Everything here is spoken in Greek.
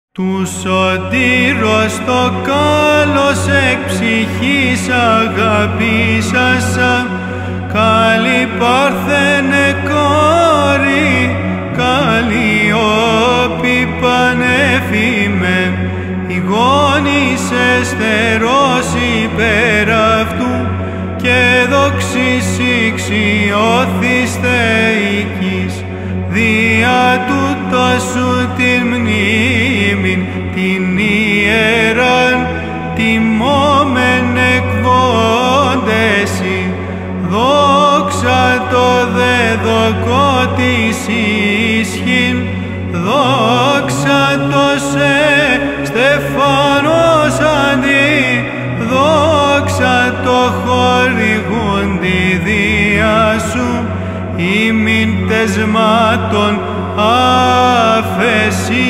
Του σωτήρος το κάλος εκ ψυχής αγαπήσασα, καλή Παρθένε κόρη, Καλλιόπη πανέφημε, η γόνισε στερός υπέρ αυτού, και δόξης ηξιώθης θεϊκής, δια τούτο σου την μνήμην την ιεράν τιμώμεν εκβόντεση, δόξα το δεδοκό της ίσχυν, δόξα το σε Στεφανός αντί, δόξα το χορηγούντι δια σου, ημίν τεσμάτων αφεσί.